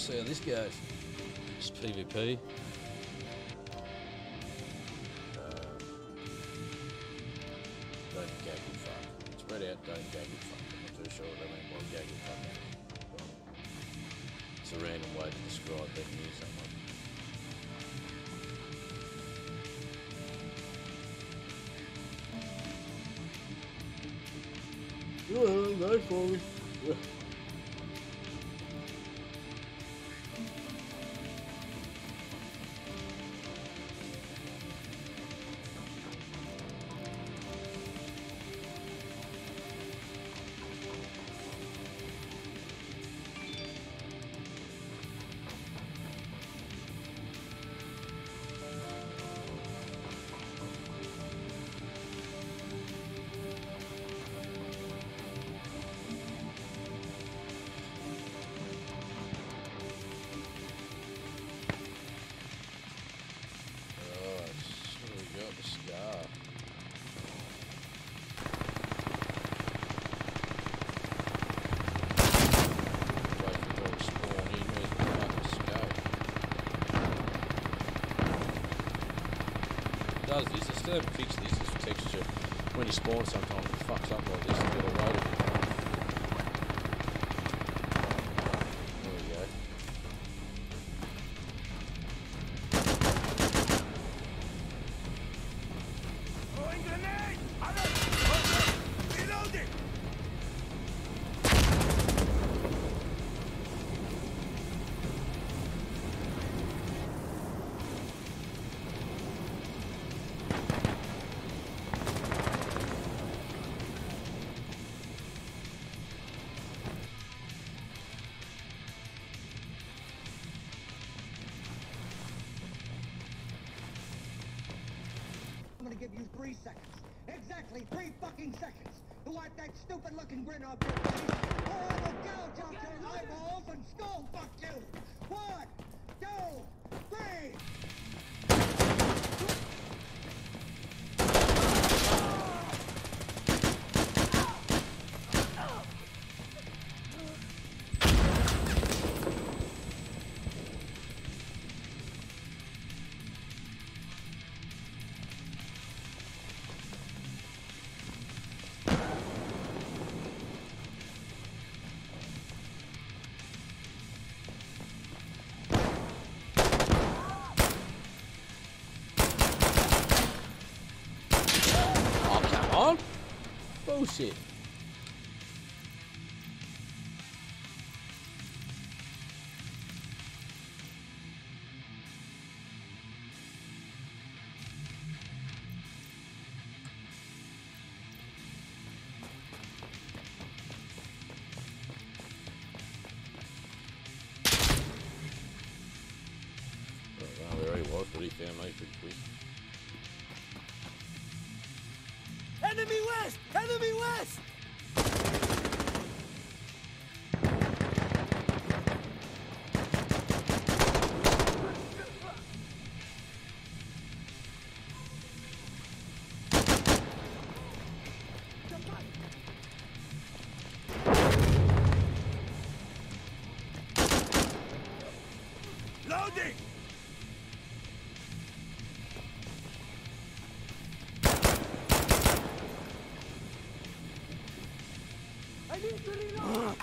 see how this goes. Just PvP. Don't gaggle fuck. Spread out, don't gaggle fuck. I'm not too sure what I mean by gaggle fuck. It's a random way to describe being near someone. Go for me. Does this? I still haven't fixed this texture. When you spawn sometimes it fucks up like this and get a load of it. There we go. Throwing grenade! Reloading! I'm gonna give you 3 seconds. Exactly 3 fucking seconds to wipe that stupid looking grin off your face, or I will gouge out your eyeballs and skull fuck you. 1, 2, 3. On? Bullshit. I don't know where he was, but he found me pretty quick. Enemy west! Enemy west! Loading! I need to reload!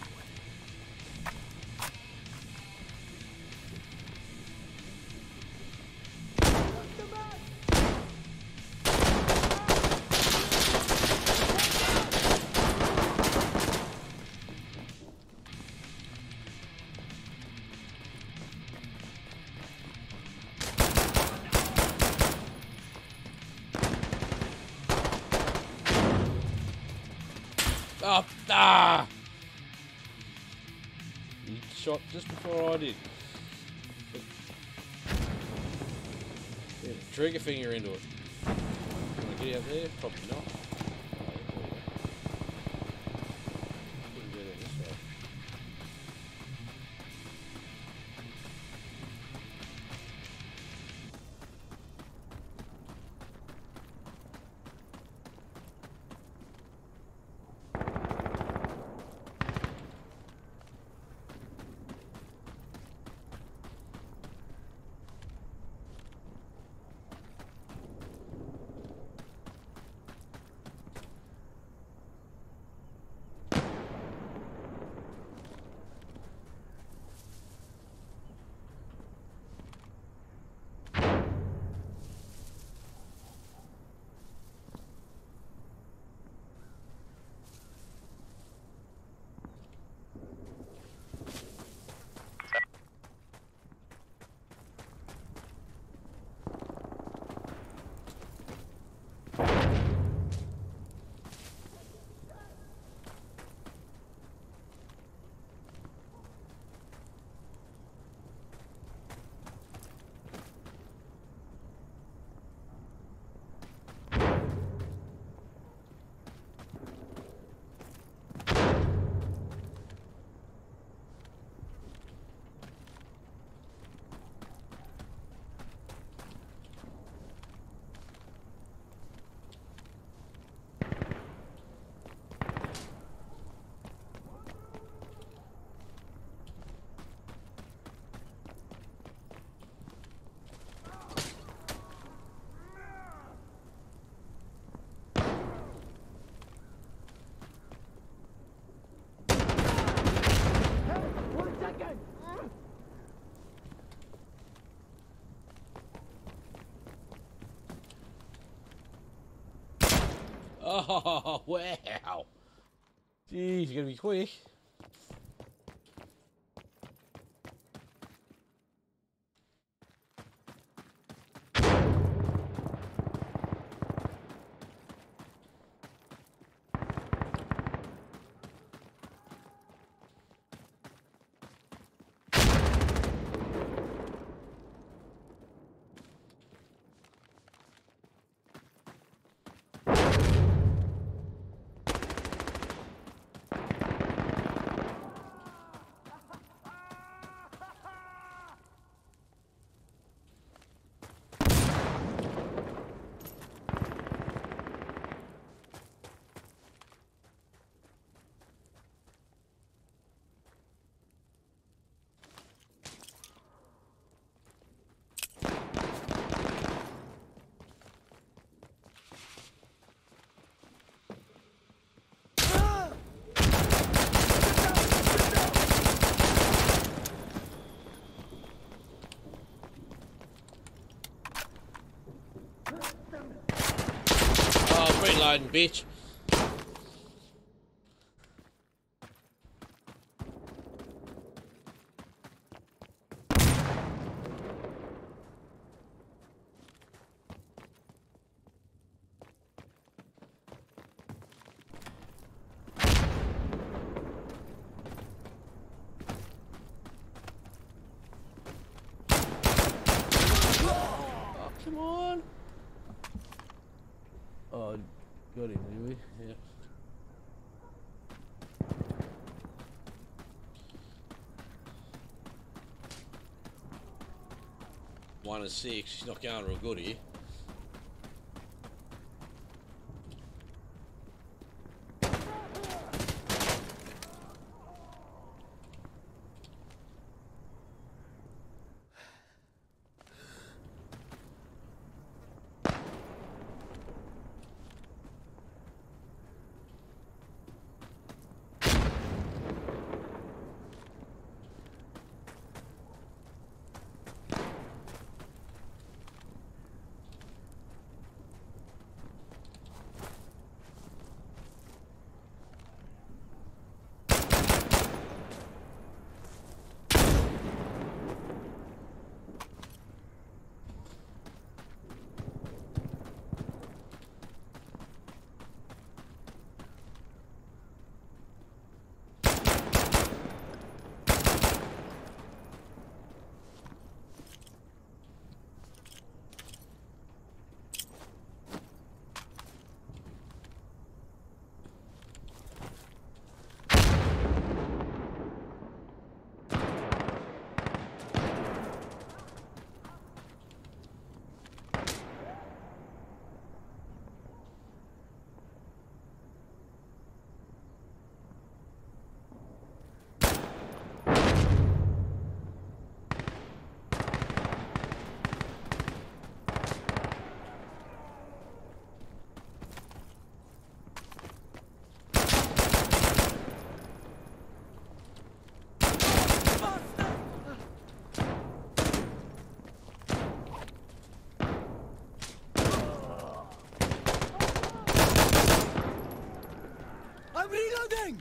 Oh, ah! He shot just before I did. Yeah, trigger finger into it. Can I get out there? Probably not. Couldn't get in this way. Oh, wow. Jeez, you're gonna be quick. Oh, reloading, bitch. Oh, come on. Oh, got him, did we? Yeah. One and six. She's not going real good here. I'm reloading!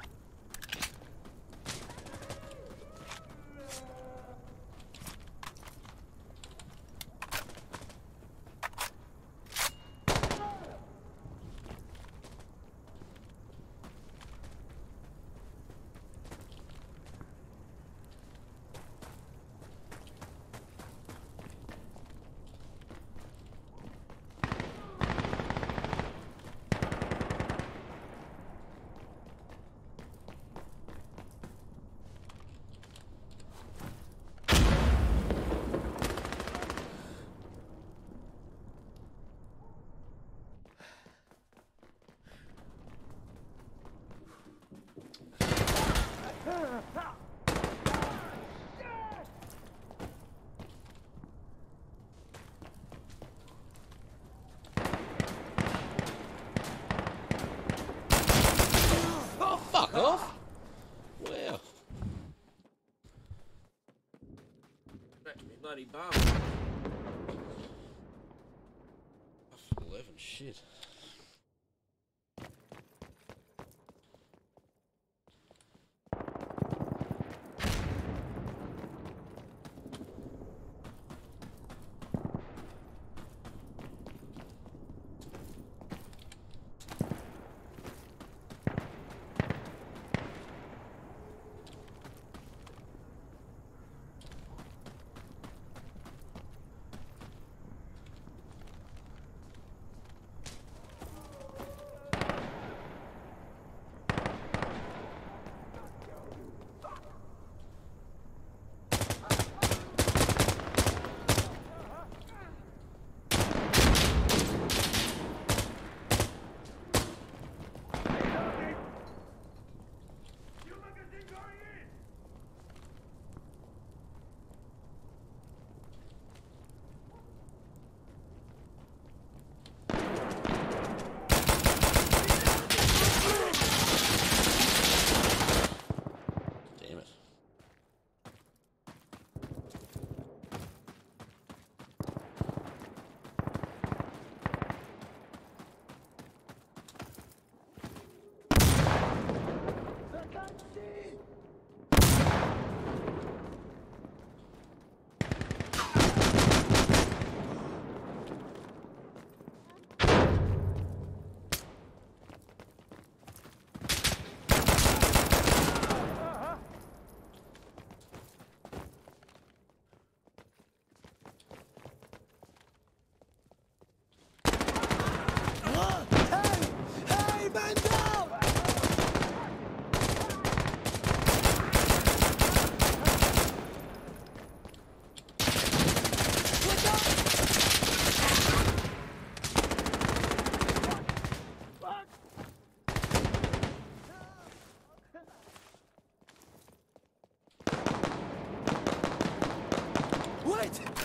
Oh, fuck off. Wow. Back to me bloody bum. 11, shit.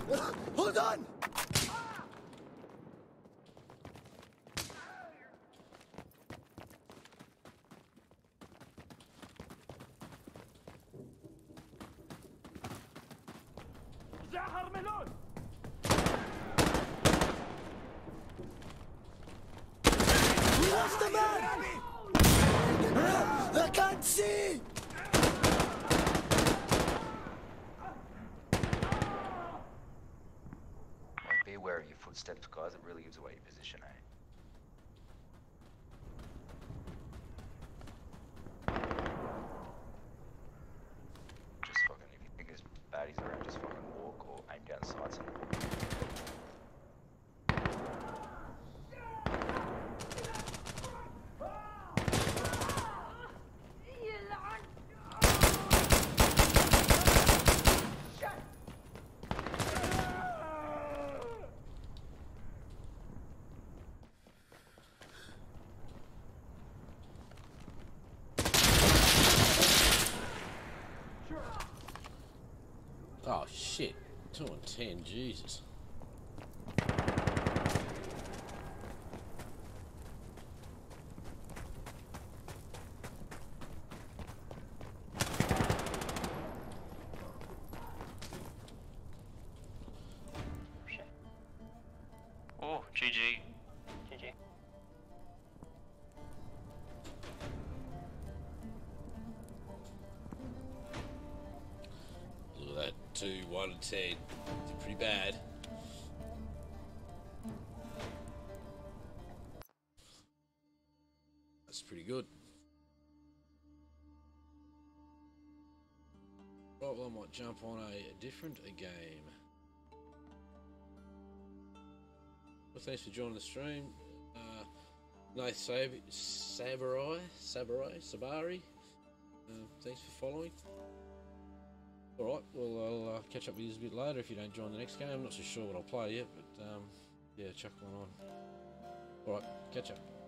Hold on! زعر ملون. We lost the man! I can't see! Be aware of your footsteps, guys. It really gives away your position, eh? Just fucking, if you think there's baddies around, just fucking walk or aim down sights and walk. Oh shit. 2 and 10, Jesus. Oh, GG. GG. Look at that. 2, 1 and 10. It's pretty bad. That's pretty good. Right, well, I might jump on a different game. Well, thanks for joining the stream. Nath Sabari. Thanks for following. Alright, well, I'll catch up with you a bit later if you don't join the next game. I'm not so sure what I'll play yet, but yeah, chuck one on. Alright, catch up.